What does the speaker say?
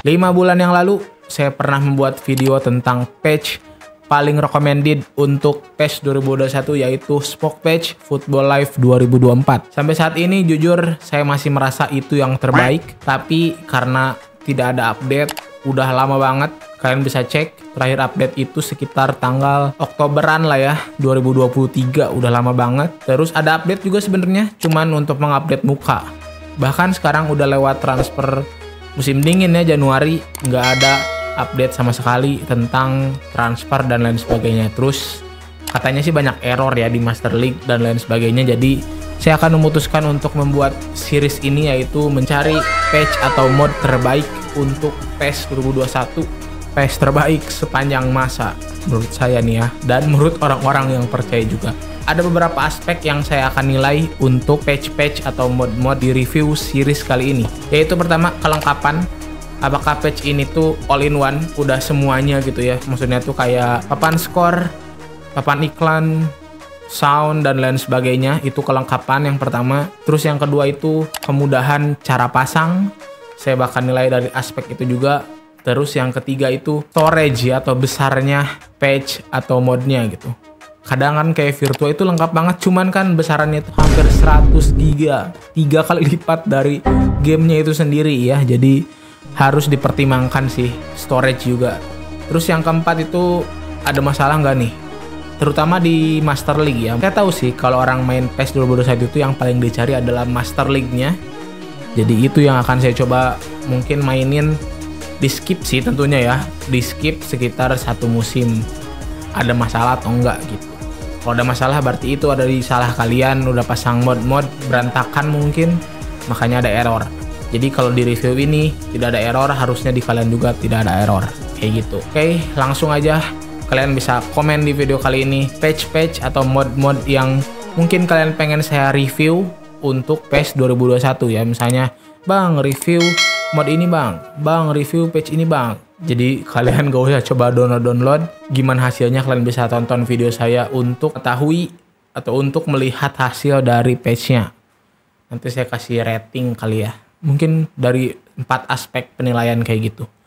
5 bulan yang lalu, saya pernah membuat video tentang patch paling recommended untuk PES 2021 yaitu Spoke Patch Football Live 2024. Sampai saat ini jujur saya masih merasa itu yang terbaik, tapi karena tidak ada update, udah lama banget. Kalian bisa cek terakhir update itu sekitar tanggal Oktoberan lah ya, 2023, udah lama banget. Terus ada update juga sebenarnya, cuman untuk mengupdate muka. Bahkan sekarang udah lewat transfer musim dingin ya, Januari, nggak ada update sama sekali tentang transfer dan lain sebagainya. Terus katanya sih banyak error ya di Master League dan lain sebagainya. Jadi saya akan memutuskan untuk membuat series ini, yaitu mencari patch atau mod terbaik untuk PES 2021, PES terbaik sepanjang masa menurut saya nih ya, dan menurut orang-orang yang percaya juga. Ada beberapa aspek yang saya akan nilai untuk patch-patch atau mod-mod di review series kali ini. Yaitu pertama, kelengkapan. Apakah patch ini tuh all in one, udah semuanya gitu ya. Maksudnya tuh kayak papan skor, papan iklan, sound, dan lain sebagainya. Itu kelengkapan yang pertama. Terus yang kedua itu kemudahan cara pasang. Saya bakal nilai dari aspek itu juga. Terus yang ketiga itu storage ya, atau besarnya patch atau modnya gitu. Kadang kan kayak Virtua itu lengkap banget, cuman kan besarannya itu hampir 100 giga, 3 kali lipat dari gamenya itu sendiri ya. Jadi harus dipertimbangkan sih storage juga. Terus yang keempat itu ada masalah nggak nih? Terutama di Master League ya. Saya tahu sih kalau orang main PES 2021 itu yang paling dicari adalah Master League-nya. Jadi itu yang akan saya coba mungkin mainin. Di skip sih tentunya ya, di skip sekitar 1 musim. Ada masalah atau enggak gitu. Kalau ada masalah berarti itu ada di salah kalian, udah pasang mod-mod berantakan mungkin, makanya ada error. Jadi kalau di review ini tidak ada error, harusnya di kalian juga tidak ada error. Kayak gitu. Oke, langsung aja kalian bisa komen di video kali ini patch-patch atau mod-mod yang mungkin kalian pengen saya review untuk PES 2021 ya. Misalnya, Bang review mod ini bang review patch ini bang. Jadi kalian gak usah coba download, gimana hasilnya kalian bisa tonton video saya untuk ketahui atau untuk melihat hasil dari patchnya. Nanti saya kasih rating kali ya, mungkin dari 4 aspek penilaian kayak gitu.